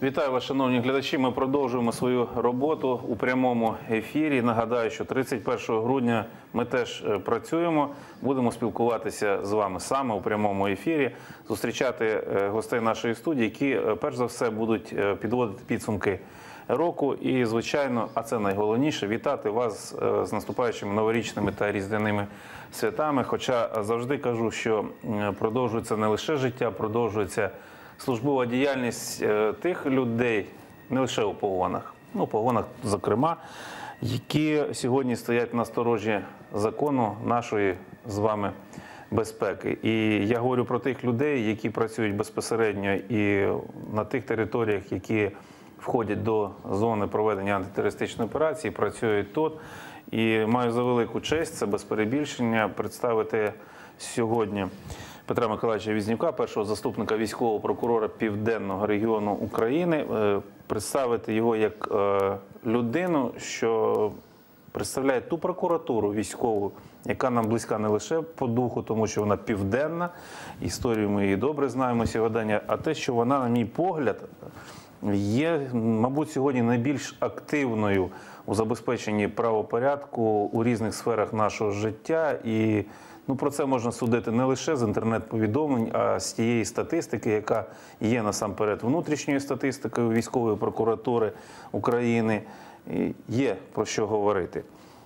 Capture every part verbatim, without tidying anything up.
Вітаю вас, шановні глядачі. Ми продовжуємо свою роботу у прямому ефірі. Нагадаю, що тридцять першого грудня ми теж працюємо. Будемо спілкуватися з вами саме у прямому ефірі, зустрічати гостей нашої студії, які, перш за все, будуть підводити підсумки року. І, звичайно, а це найголовніше, вітати вас з наступаючими новорічними та різдвяними святами. Хоча завжди кажу, що продовжується не лише життя, продовжується службова діяльність тих людей, не лише у погонах, ну, у погонах, зокрема, які сьогодні стоять на сторожі закону нашої з вами безпеки. І я говорю про тих людей, які працюють безпосередньо і на тих територіях, які входять до зони проведення антитерористичної операції, працюють тут. І маю за велику честь, це без перебільшення, представити сьогодні Петра Миколайовича Візнюка, першого заступника військового прокурора Південного регіону України, представити його як людину, що представляє ту прокуратуру військову, яка нам близька не лише по духу, тому що вона південна, історію ми її добре знаємо сьогодення, а те, що вона, на мій погляд, є, мабуть, сьогодні найбільш активною у забезпеченні правопорядку у різних сферах нашого життя. І ну, про це можна судити не лише з інтернет-повідомлень, а з тієї статистики, яка є насамперед внутрішньою статистикою військової прокуратури України. І є про що говорити.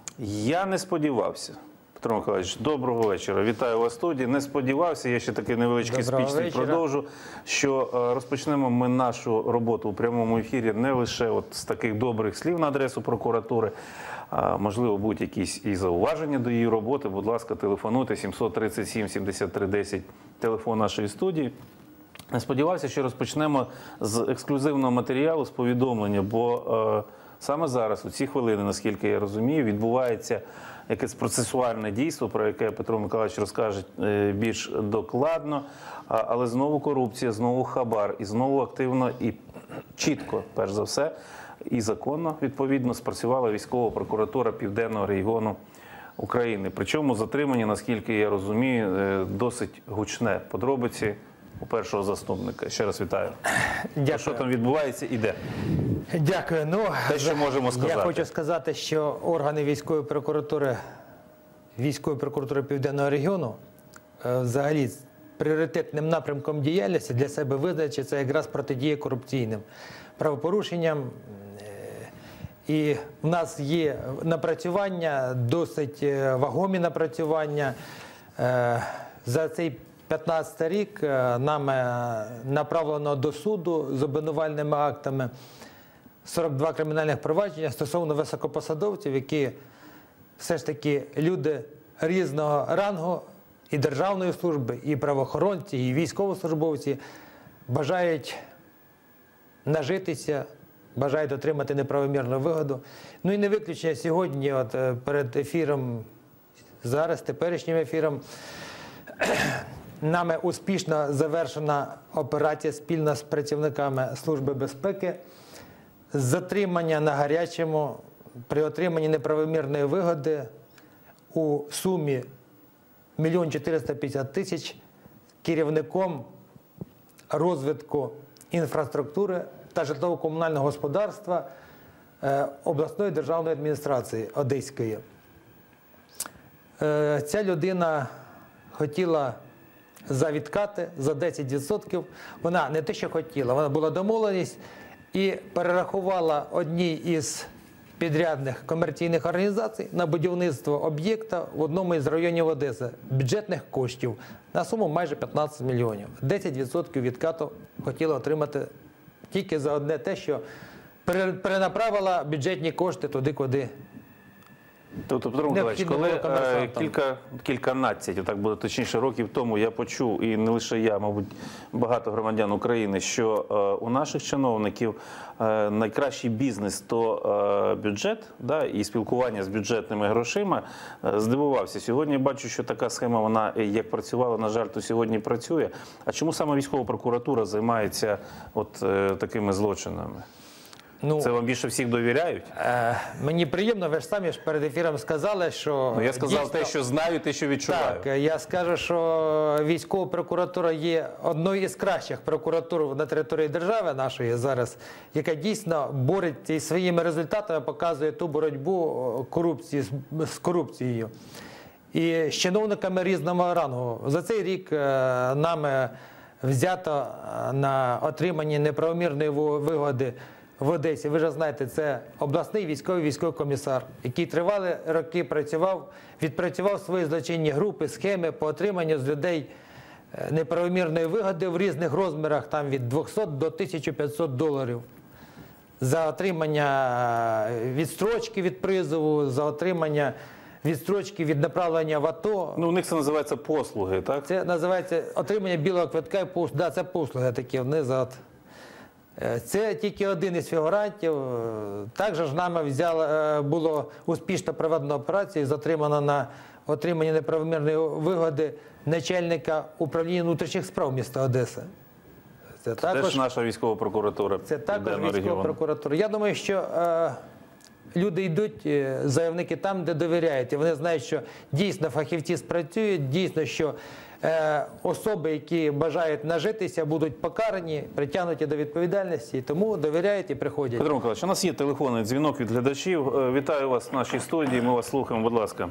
Я не сподівався, Петро Миколайович, доброго вечора. Вітаю вас в студії. Не сподівався, я ще такий невеличкий спіч продовжу, що розпочнемо ми нашу роботу у прямому ефірі не лише от з таких добрих слів на адресу прокуратури, а можливо будуть якісь і зауваження до її роботи. Будь ласка, телефонуйте сімсот тридцять сім сімдесят три десять, телефон нашої студії. Не сподівався, що розпочнемо з ексклюзивного матеріалу, з повідомлення, бо е, саме зараз, у ці хвилини, наскільки я розумію, відбувається якесь процесуальне дійство, про яке Петро Миколайович розкаже більш докладно, але знову корупція, знову хабар, і знову активно і чітко, перш за все, і законно, відповідно, спрацювала військова прокуратура Південного регіону України. Причому затримання, наскільки я розумію, досить гучне. Подробиці у першого заступника. Ще раз вітаю. Дякую. Що там відбувається і де? Дякую. Ну, те, що можемо сказати. Я хочу сказати, що органи військової прокуратури, військової прокуратури Південного регіону взагалі пріоритетним напрямком діяльності для себе визначить це якраз протидія корупційним правопорушенням. І в нас є напрацювання, досить вагомі напрацювання. За цей п'ятнадцятий рік нами направлено до суду з обвинувальними актами сорок два кримінальних провадження стосовно високопосадовців, які все ж таки люди різного рангу, і державної служби, і правоохоронці, і військовослужбовці бажають нажитися, бажають отримати неправомірну вигоду. Ну і не виключення сьогодні, от перед ефіром, зараз, теперішнім ефіром, нами успішно завершена операція спільно з працівниками Служби безпеки з затримання на гарячому при отриманні неправомірної вигоди у сумі мільйон чотириста п'ятдесят тисяч керівником розвитку інфраструктури та житлово-комунального господарства обласної державної адміністрації Одеської. Ця людина хотіла за відкати, за десять відсотків. Вона не те, що хотіла, вона була домовленість і перерахувала одній із підрядних комерційних організацій на будівництво об'єкта в одному із районів Одеси бюджетних коштів на суму майже п'ятнадцять мільйонів. десять відсотків відкату хотіла отримати тільки за одне те, що перенаправила бюджетні кошти туди, куди Тобто, Петро Миколайович, коли е, кілька, кільканадцять, так буде точніше, років тому я почув, і не лише я, мабуть, багато громадян України, що е, у наших чиновників е, найкращий бізнес – то е, бюджет, да, і спілкування з бюджетними грошима, е, здивувався. Сьогодні я бачу, що така схема, вона як працювала, на жаль, то сьогодні працює. А чому саме військова прокуратура займається от е, такими злочинами? Ну, Це вам більше всіх довіряють? Е, мені приємно, ви ж самі ж перед ефіром сказали, що... Ну, я сказав дійсно, те, що знаю, те, що відчуваю. Так, я скажу, що військова прокуратура є одною із кращих прокуратур на території держави нашої зараз, яка дійсно бореться і своїми результатами показує ту боротьбу корупції, з, з корупцією. І з чиновниками різного рангу. За цей рік е, нами взято на отриманні неправомірної вигоди в Одесі. Ви ж знаєте, це обласний військовий військовий комісар, який тривалі роки працював, відпрацював свої злочинні групи, схеми по отриманню з людей неправомірної вигоди в різних розмірах, там від двохсот до тисячі п'ятсот доларів. За отримання відстрочки від призову, за отримання відстрочки від направлення в АТО. Ну, у них це називається послуги, так? Це називається отримання білого квитка і послуги. Да, це послуги такі, вони за... Це тільки один із фігурантів. Також ж нами взяло, було успішно проведено операцію, затримано на отриманні неправомірної вигоди начальника управління внутрішніх справ міста Одеси. Це також, Теж наша військова прокуратура. це також Південного військова регіону. прокуратура. Я думаю, що е, люди йдуть, е, заявники там, де довіряють. І вони знають, що дійсно фахівці спрацюють, дійсно, що е, особи, які бажають нажитися, будуть покарані, притягнуті до відповідальності, і тому довіряють і приходять. Петро Миколаївич, у нас є телефонний дзвінок від глядачів. Е, Вітаю вас в нашій студії, ми вас слухаємо, будь ласка.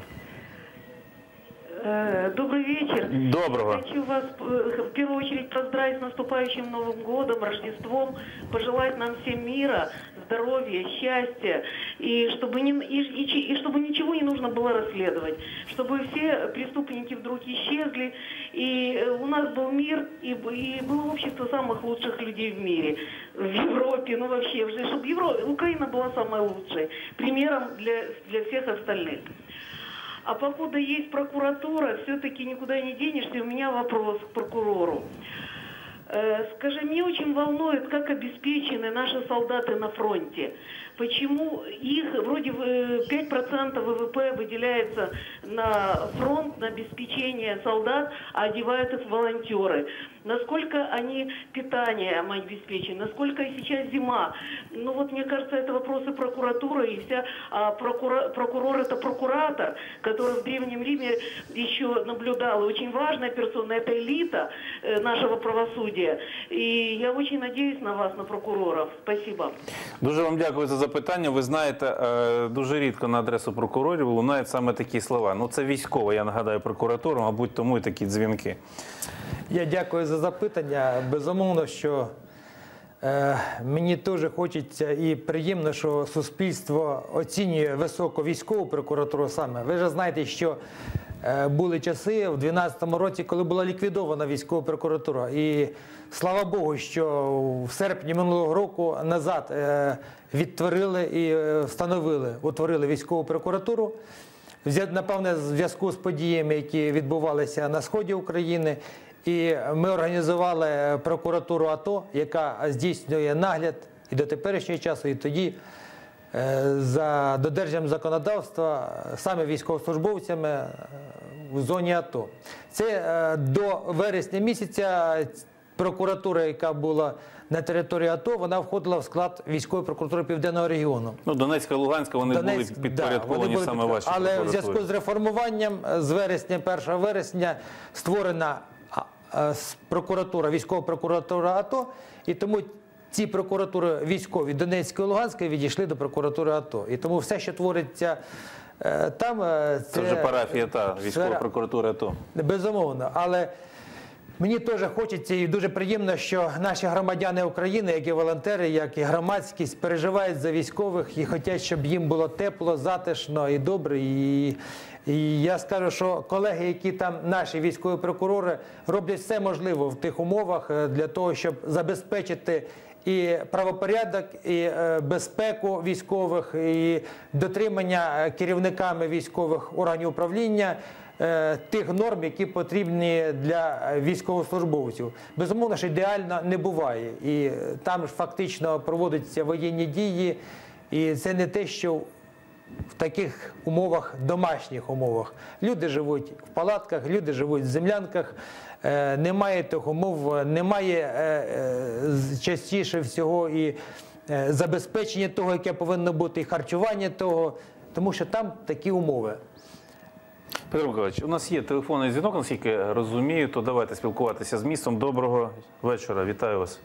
Добрый вечер. Доброго. Хочу вас э, в первую очередь поздравить с наступающим Новым годом, Рождеством, пожелать нам всем мира, здоровья, счастья, и чтобы, не, и, и, и чтобы ничего не нужно было расследовать, чтобы все преступники вдруг исчезли, и у нас был мир, и, и было общество самых лучших людей в мире, в Европе, ну вообще, чтобы Евро... Украина была самой лучшей, примером для, для всех остальных. А покуда есть прокуратура, все-таки никуда не денешься. У меня вопрос к прокурору. Э, скажи, меня очень волнует, как обеспечены наши солдаты на фронте. Почему их вроде пять процентов ВВП выделяется на фронт, на обеспечение солдат, а одевают их волонтеры? Насколько они питанием обеспечены? Насколько сейчас зима? Ну вот мне кажется, это вопросы прокуратуры, и вся а прокурор, прокурор это прокуратор, который в Древнем Риме еще наблюдал. И очень важная персона, это элита э, нашего правосудия. И я очень надеюсь на вас, на прокуроров. Спасибо. Дуже вам дякую за запитання. Ви знаєте, е, дуже рідко на адресу прокурорів лунають саме такі слова. Ну це військова, я нагадаю, прокуратура, мабуть, тому і такі дзвінки. Я дякую за запитання. Безумовно, що е, мені теж хочеться і приємно, що суспільство оцінює високу військову прокуратуру саме. Ви ж знаєте, що е, були часи в дванадцятому році, коли була ліквідована військова прокуратура. І слава Богу, що в серпні минулого року назад е, відтворили і е, встановили, утворили військову прокуратуру. Напевне, в зв'язку з подіями, які відбувалися на сході України. І ми організували прокуратуру АТО, яка здійснює нагляд і до теперішнього часу, і тоді за додержанням законодавства саме військовослужбовцями в зоні АТО. Це до вересня місяця прокуратура, яка була на території АТО, вона входила в склад військової прокуратури Південного регіону. Ну, Донецька, Луганська, вони Донецьк, були підпорядковані да, вони саме були, вашій але прокуратурі. в зв'язку з реформуванням з вересня, першого вересня створена прокуратура, військова прокуратура АТО, і тому ці прокуратури військові Донецької і Луганської відійшли до прокуратури АТО. І тому все, що твориться там, це... Це вже парафія та військова прокуратура АТО. Безумовно, але мені теж хочеться і дуже приємно, що наші громадяни України, як і волонтери, як і громадськість, переживають за військових і хочуть, щоб їм було тепло, затишно і добре. І, і я скажу, що колеги, які там, наші військові прокурори, роблять все можливе в тих умовах для того, щоб забезпечити і правопорядок, і безпеку військових, і дотримання керівниками військових органів управління тих норм, які потрібні для військовослужбовців. Безумовно, що ідеально не буває. І там фактично проводяться воєнні дії, і це не те, що в таких умовах, домашніх умовах. Люди живуть в палатках, люди живуть в землянках, немає тих умов, немає частіше всього і е, забезпечення того, яке повинно бути, і харчування того, тому що там такі умови. Петро Миколаївич, у нас є телефонний дзвінок, наскільки я розумію, то давайте спілкуватися з містом. Доброго вечора, вітаю вас.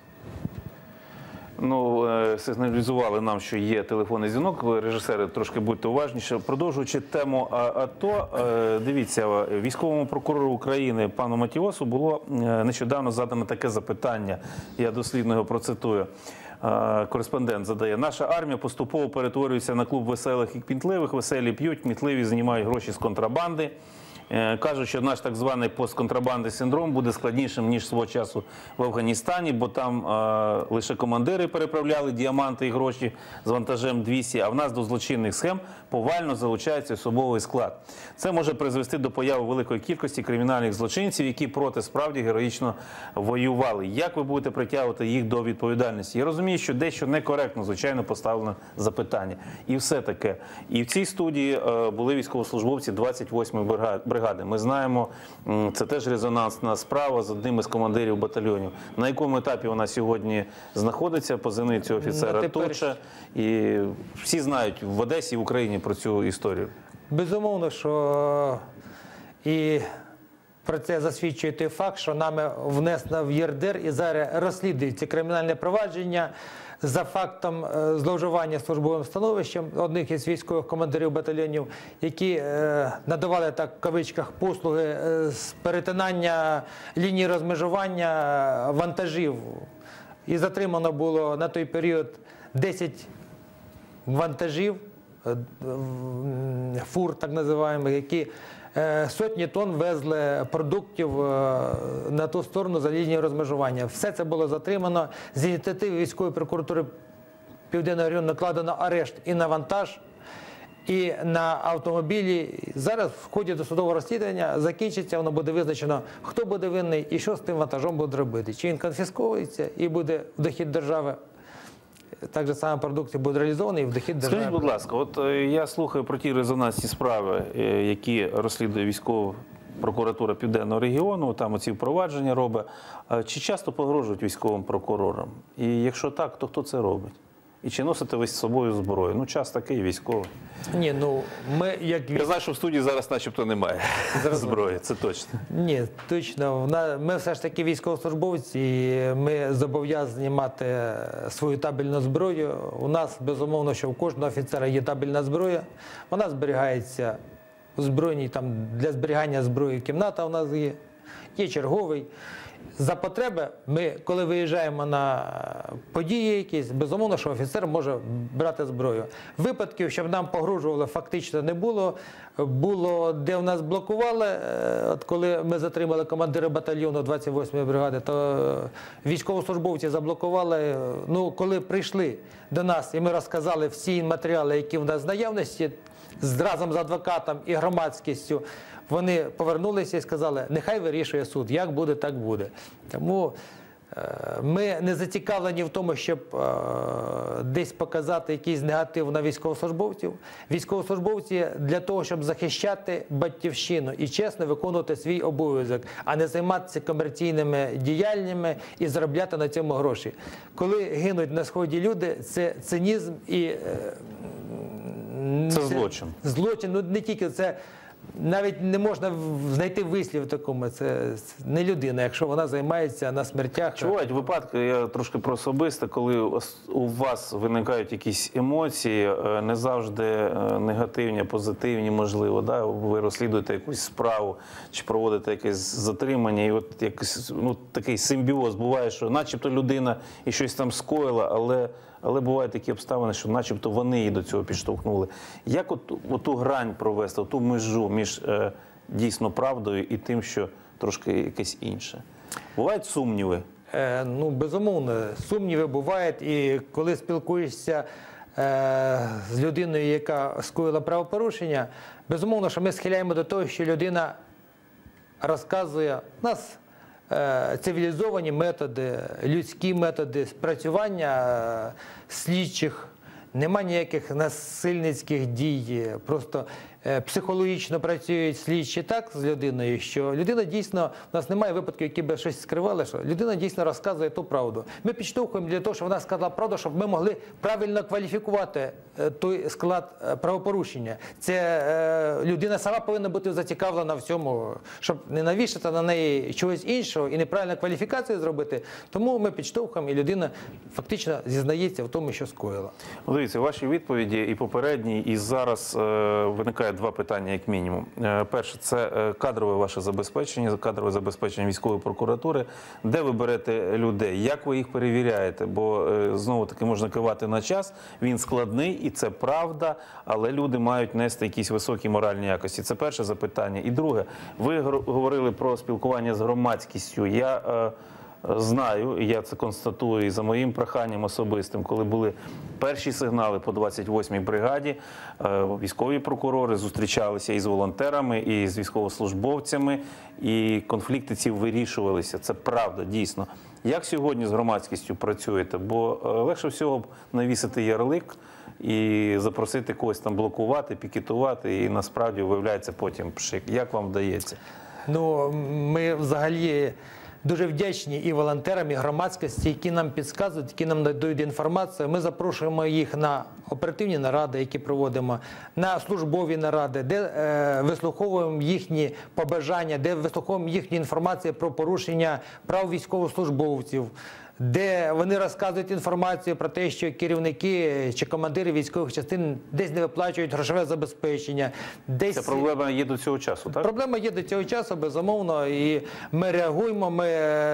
Ну, е, сигналізували нам, що є телефонний дзвінок. Ви, режисери, трошки будьте уважніші. Продовжуючи тему А- АТО, е, дивіться, військовому прокурору України пану Матіосу було е, нещодавно задано таке запитання. Я дослідно його процитую. Е, Кореспондент задає: наша армія поступово перетворюється на клуб веселих і кмітливих. Веселі п'ють, кмітливі знімають гроші з контрабанди. Е, Кажуть, що наш так званий постконтрабандний синдром буде складнішим, ніж свого часу в Афганістані, бо там е, лише командири переправляли діаманти і гроші з вантажем двісті, а в нас до злочинних схем повально залучається особовий склад. Це може призвести до появи великої кількості кримінальних злочинців, які проти справді героїчно воювали. Як ви будете притягувати їх до відповідальності? Я розумію, що дещо некоректно, звичайно, поставлено запитання. І все таке. І в цій студії е, були військовослужбовці двадцять восьмої бригади. Ми знаємо, м, це теж резонансна справа з одним із командирів батальйонів. На якому етапі вона сьогодні знаходиться, позивний цього офіцера На тепер- Туча. І всі знають в Одесі і в Україні про цю історію. Безумовно, що і про це засвідчує той факт, що нами внесено в ЄРДР і зараз розслідується кримінальне провадження за фактом е, зловживання службовим становищем одних із військових командирів батальйонів, які е, надавали, так в кавичках, послуги е, з перетинання лінії розмежування вантажів. І затримано було на той період десять вантажів, е, м, фур так називаємо, які е, сотні тонн везли продуктів е, на ту сторону за лінією розмежування. Все це було затримано. З ініціативи військової прокуратури Південного району накладено арешт і на вантаж, і на автомобілі. Зараз в ході досудового розслідування закінчиться, воно буде визначено, хто буде винний і що з тим вантажом буде робити. Чи він конфісковується і буде в дохід держави, так же саме продукція буде реалізована і в дохід держави. Скажіть, будь ласка, от е, я слухаю про ті резонансні справи, е, які розслідує військова прокуратура Південного регіону, там оці впровадження робить. Е, Чи часто погрожують військовим прокурорам? І якщо так, то хто це робить? І чи носите ви з собою зброю? Ну, час такий військовий. Ні, ну ми як Я знаю, що в студії зараз начебто немає зброї, це точно. Ні, точно. Вона- Ми все ж таки військовослужбовці, і ми зобов'язані мати свою табельну зброю. У нас, безумовно, що в кожного офіцера є табельна зброя. Вона зберігається у збройній, там для зберігання зброї кімната у нас є, є черговий. За потреби ми, коли виїжджаємо на події якісь, безумовно, що офіцер може брати зброю. Випадків, щоб нам погрожували, фактично не було. Було, де в нас блокували, е, от коли ми затримали командира батальйону двадцять восьмої бригади, то військовослужбовці заблокували. Ну, коли прийшли до нас і ми розказали всі матеріали, які в нас в наявності, з- разом з адвокатом і громадськістю, вони повернулися і сказали, нехай вирішує суд, як буде, так буде. Тому е, ми не зацікавлені в тому, щоб е, десь показати якийсь негатив на військовослужбовців. Військовослужбовці для того, щоб захищати батьківщину і чесно виконувати свій обов'язок, а не займатися комерційними діяльнями і заробляти на цьому гроші. Коли гинуть на Сході люди, це цинізм і е, Це злочин. Злочин, ну не тільки це, навіть не можна в- знайти вислів в такому. Це не людина, якщо вона займається на смертях. Чи бувають випадки, я трошки про особисте, коли ос- у вас виникають якісь емоції, е, не завжди е, негативні, а позитивні, можливо, да? Ви розслідуєте якусь справу чи проводите якесь затримання, і от якийсь, ну, такий симбіоз буває, що начебто людина і щось там скоїла, але, але бувають такі обставини, що начебто вони її до цього підштовхнули. Як от, оту грань провести, оту межу між е, дійсно правдою і тим, що трошки якесь інше? Бувають сумніви? Е, ну, безумовно, сумніви бувають, і коли спілкуєшся е, з людиною, яка скоїла правопорушення, безумовно, що ми схиляємо до того, що людина розказує, у нас е, цивілізовані методи, людські методи спрацювання е, слідчих, нема ніяких насильницьких дій, просто е, психологічно працюють слідчі так з людиною, що людина дійсно, у нас немає випадків, які би щось скривали, що людина дійсно розказує ту правду. Ми підштовхуємо для того, щоб вона сказала правду, щоб ми могли правильно кваліфікувати е, той склад е, правопорушення. Це е, людина сама повинна бути зацікавлена в цьому, щоб не навішати на неї чогось іншого і неправильну кваліфікацію зробити. Тому ми підштовхуємо, і людина фактично зізнається в тому, що скоїла. Ну, дивіться, ваші відповіді і попередні, і зараз е, виникає два питання, як мінімум. Е, перше, це е, кадрове ваше забезпечення, кадрове забезпечення військової прокуратури. Де ви берете людей? Як ви їх перевіряєте? Бо, е, знову-таки, можна кивати на час, він складний, і це правда, але люди мають нести якісь високі моральні якості. Це перше запитання. І друге, ви говорили про спілкування з громадськістю. Я е, знаю, і я це констатую і за моїм проханням особистим, коли були перші сигнали по двадцять восьмій бригаді, військові прокурори зустрічалися і з волонтерами, і з військовослужбовцями, і конфлікти ці вирішувалися. Це правда, дійсно. Як сьогодні з громадськістю працюєте? Бо легше всього навісити ярлик і запросити когось там блокувати, пікетувати, і насправді виявляється потім пшик. Як вам вдається? Ну, ми взагалі дуже вдячні і волонтерам, і громадськості, які нам підказують, які нам надають інформацію. Ми запрошуємо їх на оперативні наради, які проводимо, на службові наради, де е, вислуховуємо їхні побажання, де вислуховуємо їхню інформацію про порушення прав військовослужбовців, де вони розказують інформацію про те, що керівники чи командири військових частин десь не виплачують грошове забезпечення. Десь... Ця проблема є до цього часу, так? Проблема є до цього часу, безумовно, і ми реагуємо. Ми,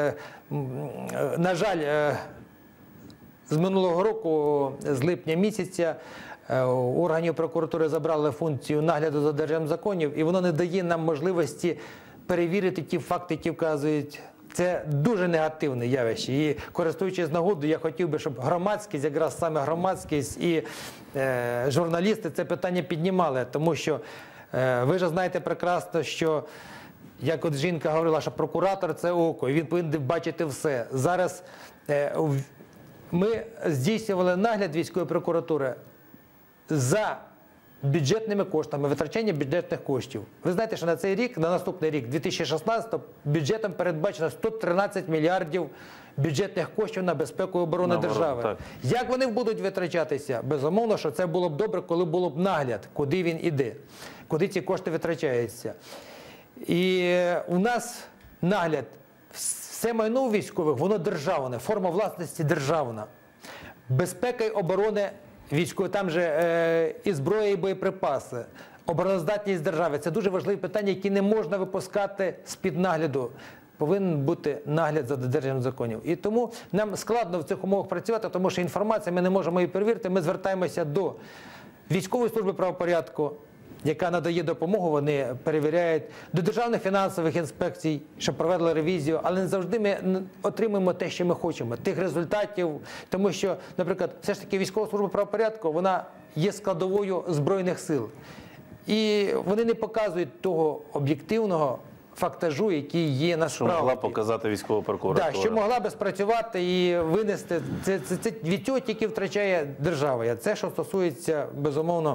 на жаль, з минулого року, з липня місяця, у органів прокуратури забрали функцію нагляду за додержанням законів, і воно не дає нам можливості перевірити ті факти, які вказують. Це дуже негативне явище. І, користуючись нагодою, я хотів би, щоб громадськість, якраз саме громадськість і е, журналісти це питання піднімали. Тому що е, ви ж знаєте прекрасно, що, як от жінка говорила, що прокуратор – це око, і він повинен бачити все. Зараз е, ми здійснювали нагляд військової прокуратури за бюджетними коштами, витрачання бюджетних коштів. Ви знаєте, що на цей рік, на наступний рік, дві тисячі шістнадцятий, бюджетом передбачено сто тринадцять мільярдів бюджетних коштів на безпеку і оборону Наоборот, держави. так. Як вони будуть витрачатися? Безумовно, що це було б добре, коли було б нагляд, куди він іде, куди ці кошти витрачаються. І у нас нагляд, все майно у військових, воно державне, форма власності державна. Безпека і оборони військові, там же е, і зброя, і боєприпаси, обороноздатність держави. Це дуже важливі питання, які не можна випускати з-під нагляду. Повинен бути нагляд за додержанням законів. І тому нам складно в цих умовах працювати, тому що інформація, ми не можемо її перевірити. Ми звертаємося до військової служби правопорядку, яка надає допомогу, вони перевіряють, до державних фінансових інспекцій, щоб провели ревізію, але не завжди ми отримуємо те, що ми хочемо, тих результатів, тому що, наприклад, все ж таки військова служба правопорядку, вона є складовою Збройних сил. І вони не показують того об'єктивного фактажу, який є насправді. Що могла показати військова прокуратура. Так, що могла би спрацювати і винести. Це, це, це від цього тільки втрачає держава. Це, що стосується, безумовно,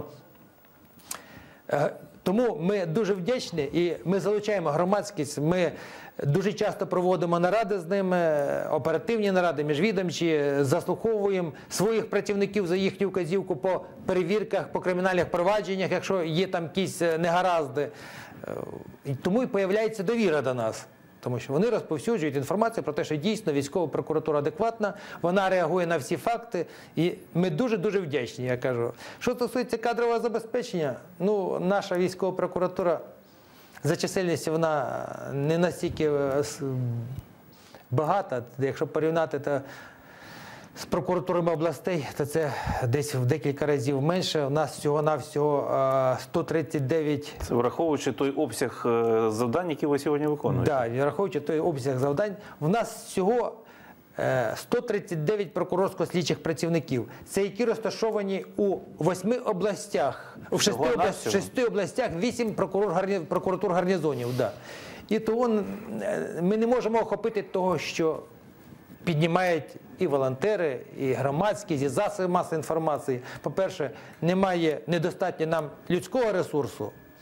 тому ми дуже вдячні і ми залучаємо громадськість, ми дуже часто проводимо наради з ними, оперативні наради, міжвідомчі, заслуховуємо своїх працівників за їхню вказівку по перевірках, по кримінальних провадженнях, якщо є там якісь негаразди. І тому і появляється довіра до нас. Тому що вони розповсюджують інформацію про те, що дійсно військова прокуратура адекватна, вона реагує на всі факти, і ми дуже-дуже вдячні, я кажу. Що стосується кадрового забезпечення, ну, наша військова прокуратура за чисельністю вона не настільки багата, якщо порівняти, то з прокуратурами областей, то це десь в декілька разів менше. У нас всього-навсього сто тридцять дев'ять... Це враховуючи той обсяг завдань, які ви сьогодні виконуєте? Так, да, враховуючи той обсяг завдань. В нас всього сто тридцять дев'ять прокурорсько-слідчих працівників. Це які розташовані у восьми областях. В шести, область, в шести областях вісім прокурор, прокуратур гарнізонів. Да. І того ми не можемо охопити того, що піднімають і волонтери, і громадськість, і засоби масової інформації. По-перше, немає недостатньо нам людського ресурсу,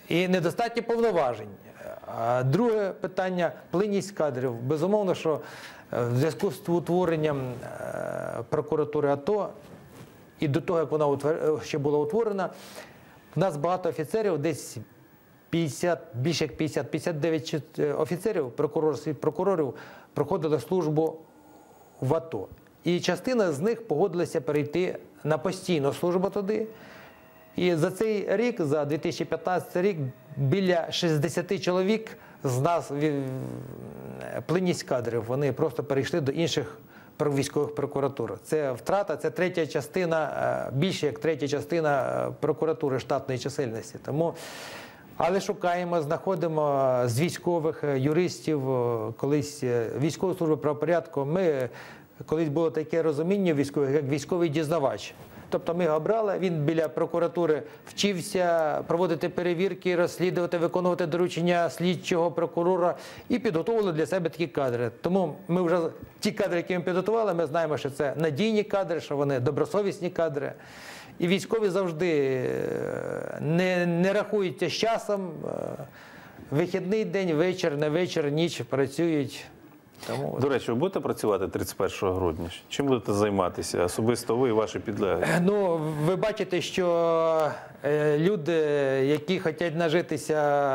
і недостатньо повноважень. А друге питання – плинність кадрів. Безумовно, що в зв'язку з утворенням прокуратури АТО і до того, як вона ще була утворена, в нас багато офіцерів, десь п'ятдесят, більше як п'ятдесят, п'ятдесят дев'ять офіцерів, прокурорів, прокурорів проходили службу в АТО. І частина з них погодилася перейти на постійну службу туди. І за цей рік, за дві тисячі п'ятнадцятий рік, біля шістдесят чоловік з нас плинність кадрів. Вони просто перейшли до інших військових прокуратур. Це втрата, це третя частина, більше як третя частина прокуратури штатної чисельності. Тому, але шукаємо, знаходимо з військових юристів, колись військову службу правопорядку. Ми, колись було таке розуміння військових, як військовий дізнавач. Тобто ми його брали, він біля прокуратури вчився проводити перевірки, розслідувати, виконувати доручення слідчого, прокурора і підготовили для себе такі кадри. Тому ми вже ті кадри, які ми підготували, ми знаємо, що це надійні кадри, що вони добросовісні кадри. І військові завжди не, не рахуються з часом. Вихідний день, вечір, не вечір, ніч працюють. Тому... До речі, ви будете працювати тридцять першого грудня? Чим будете займатися? Особисто ви і ваші підлеглі? Ну, ви бачите, що люди, які хочуть нажитися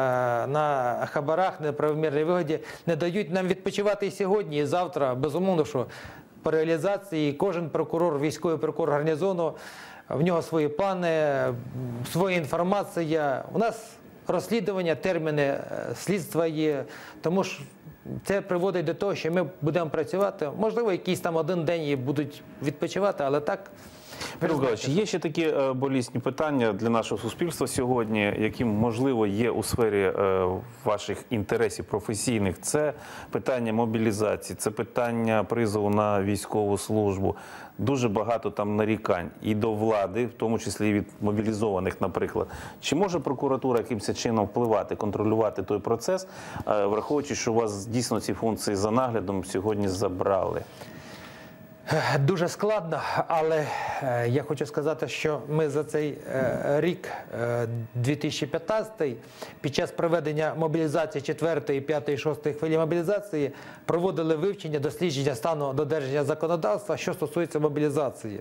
на хабарах, на правомірній вигоді, не дають нам відпочивати і сьогодні, і завтра. Безумовно, що по реалізації кожен прокурор, військовий прокурор гарнізону, в нього свої плани, своя інформація. У нас розслідування, терміни слідства є, тому що це приводить до того, що ми будемо працювати. Можливо, якийсь там один день і будуть відпочивати, але так. Петро Миколайович, є ще такі болісні питання для нашого суспільства сьогодні, які, можливо, є у сфері ваших інтересів професійних. Це питання мобілізації, це питання призову на військову службу. Дуже багато там нарікань і до влади, в тому числі і від мобілізованих, наприклад. Чи може прокуратура якимось чином впливати, контролювати той процес, враховуючи, що у вас дійсно ці функції за наглядом сьогодні забрали? Дуже складно, але я хочу сказати, що ми за цей рік, дві тисячі п'ятнадцятий, під час проведення мобілізації четвертої, п'ятої, шостої хвилі мобілізації проводили вивчення, дослідження стану додержання законодавства, що стосується мобілізації.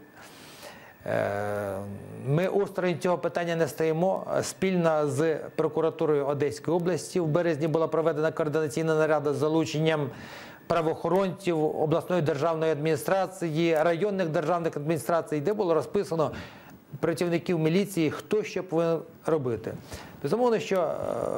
Ми осторонь цього питання не стоїмо. Спільно з прокуратурою Одеської області в березні була проведена координаційна нарада з залученням правоохоронців, обласної державної адміністрації, районних державних адміністрацій, де було розписано працівників міліції, хто що повинен робити. Безумовно, що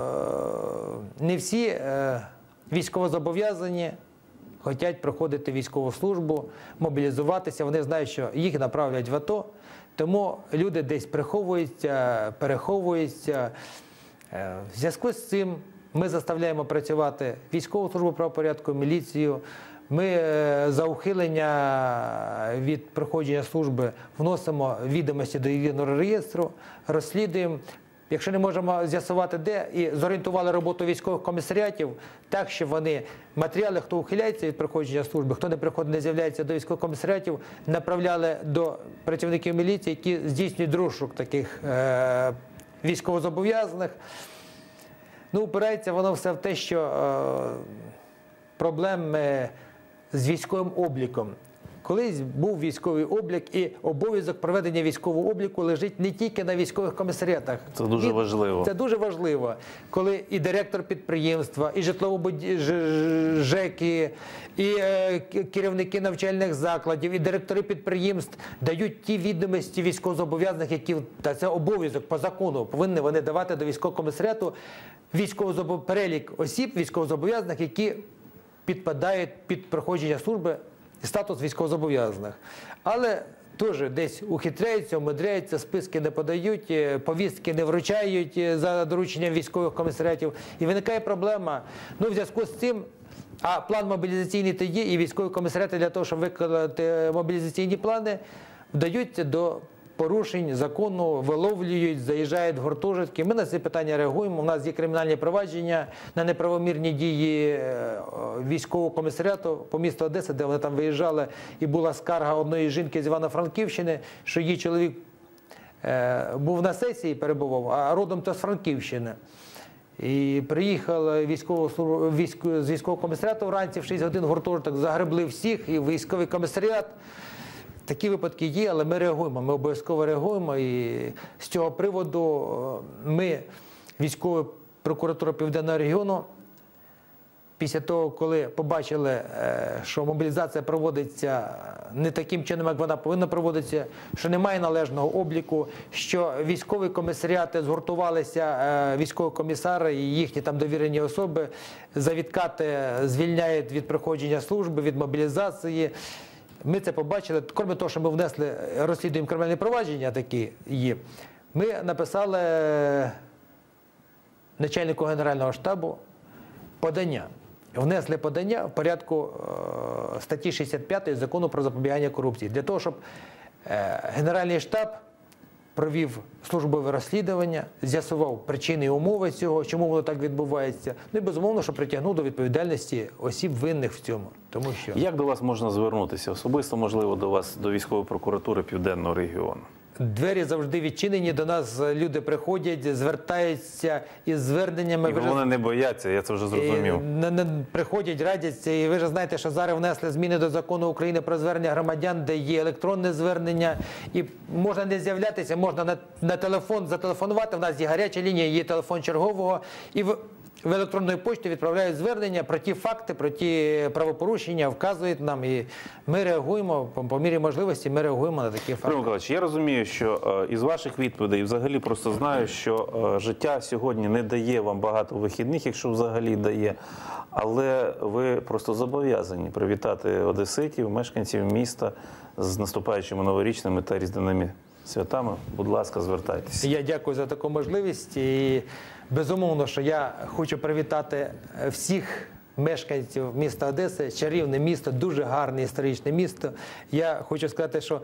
не всі військовозобов'язані хочуть проходити військову службу, мобілізуватися, вони знають, що їх направлять в АТО, тому люди десь приховуються, переховуються. В зв'язку з цим ми заставляємо працювати військову службу правопорядку, міліцію. Ми за ухилення від проходження служби вносимо відомості до єдиного реєстру, розслідуємо. Якщо не можемо з'ясувати де, і зорієнтували роботу військових комісаріатів так, що вони матеріали, хто ухиляється від проходження служби, хто не приходить, не з'являється до військових комісаріатів, направляли до працівників міліції, які здійснюють розшук таких е військовозобов'язаних. Ну, упирається воно все в те, що е, проблеми з військовим обліком. Колись був військовий облік, і обов'язок проведення військового обліку лежить не тільки на військових комісаріатах. Це дуже важливо. Це дуже важливо, коли і директор підприємства, і жеки, і е, керівники навчальних закладів, і директори підприємств дають ті відомості військовозобов'язаних, які, та це обов'язок по закону, повинні вони давати до військового комісаріату військовозобов... перелік осіб військовозобов'язаних, які підпадають під проходження служби і статус військовозобов'язаних. Але теж десь ухитряються, умудряються, списки не подають, повістки не вручають за дорученням військових комісаріатів. І виникає проблема. Ну, в зв'язку з цим, а план мобілізаційний то є, і військові комісаріати для того, щоб виконати мобілізаційні плани, вдаються до порушень закону, виловлюють, заїжджають в гуртожитки. Ми на ці питання реагуємо. У нас є кримінальні провадження на неправомірні дії військового комісаріату по місту Одеси, де вони там виїжджали, і була скарга одної жінки з Івано-Франківщини, що її чоловік е, був на сесії, перебував, а родом то з Франківщини. І приїхав військово, військо, з військового комісаріату вранці в шість годин гуртожиток, загребли всіх, і військовий комісаріат. Такі випадки є, але ми реагуємо, ми обов'язково реагуємо. І з цього приводу ми, військова прокуратура Південного регіону, після того, коли побачили, що мобілізація проводиться не таким чином, як вона повинна проводитися, що немає належного обліку, що військові комісаріати згуртувалися, військові комісари і їхні там довірені особи за відкати звільняють від проходження служби, від мобілізації. Ми це побачили. Крім того, що ми внесли, розслідуємо кримінальні провадження, такі є, ми написали начальнику Генерального штабу подання. Внесли подання в порядку е, статті шістдесят п'ять Закону про запобігання корупції. Для того, щоб е, Генеральний штаб провів службове розслідування, з'ясував причини і умови цього, чому воно так відбувається. Ну і, безумовно, що притягнув до відповідальності осіб винних в цьому. Тому що... Як до вас можна звернутися? Особисто, можливо, до вас, до військової прокуратури Південного регіону? Двері завжди відчинені, до нас люди приходять, звертаються із зверненнями. І вони не бояться, я це вже зрозумів. Приходять, радяться, і ви ж знаєте, що зараз внесли зміни до Закону України про звернення громадян, де є електронне звернення, і можна не з'являтися, можна на, на телефон зателефонувати, в нас є гаряча лінія, є телефон чергового, і в, в електронну пошту відправляють звернення про ті факти, про ті правопорушення, вказують нам, і ми реагуємо, по, по мірі можливості ми реагуємо на такі факти. Петро Миколаївич, я розумію, що е, із ваших відповідей, взагалі просто знаю, що е, життя сьогодні не дає вам багато вихідних, якщо взагалі дає, але ви просто зобов'язані привітати одеситів, мешканців міста з наступаючими новорічними та різдвяними святами. Будь ласка, звертайтеся. Я дякую за таку можливість. І безумовно, що я хочу привітати всіх мешканців міста Одеси. Чарівне місто, дуже гарне історичне місто. Я хочу сказати, що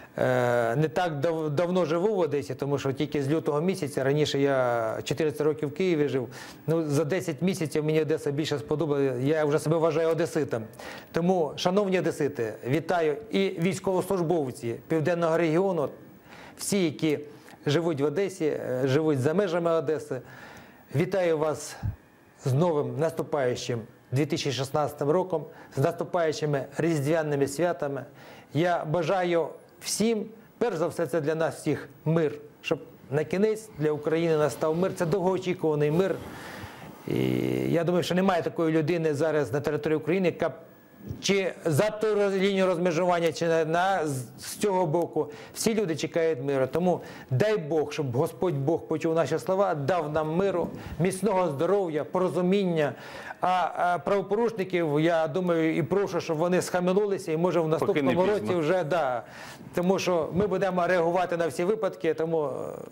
е, не так дав, давно живу в Одесі, тому що тільки з лютого місяця, раніше я чотирнадцять років в Києві жив. Ну, за десять місяців мені Одеса більше сподобалася. Я вже себе вважаю одеситом. Тому, шановні одесити, вітаю і військовослужбовці Південного регіону, всі, які живуть в Одесі, живуть за межами Одеси. Вітаю вас з новим наступаючим дві тисячі шістнадцятим роком, з наступаючими різдвяними святами. Я бажаю всім, перш за все, це для нас всіх мир, щоб на кінець для України настав мир. Це довгоочікуваний мир. І я думаю, що немає такої людини зараз на території України, яка чи за ту лінію розмежування, чи на, на, з цього боку. Всі люди чекають миру. Тому дай Бог, щоб Господь Бог почув наші слова, дав нам миру, міцного здоров'я, порозуміння. А, а правопорушників, я думаю, і прошу, щоб вони схаменулися, і може в наступному році вже, да. Тому що ми будемо реагувати на всі випадки, тому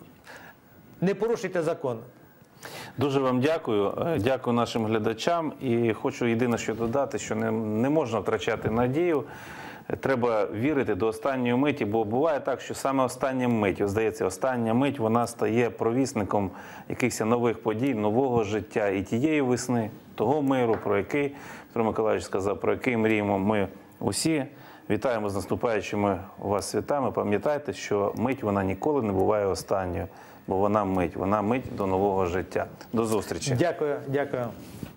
не порушуйте закон. Дуже вам дякую. Дякую нашим глядачам. І хочу єдине, що додати, що не, не можна втрачати надію. Треба вірити до останньої миті, бо буває так, що саме остання мить, здається, остання мить, вона стає провісником якихось нових подій, нового життя і тієї весни, того миру, про який Петро Миколаївич сказав, про який мріємо ми усі. Вітаємо з наступаючими у вас святами. Пам'ятайте, що мить вона ніколи не буває останньою, бо вона мить, вона мить до нового життя. До зустрічі. Дякую, дякую.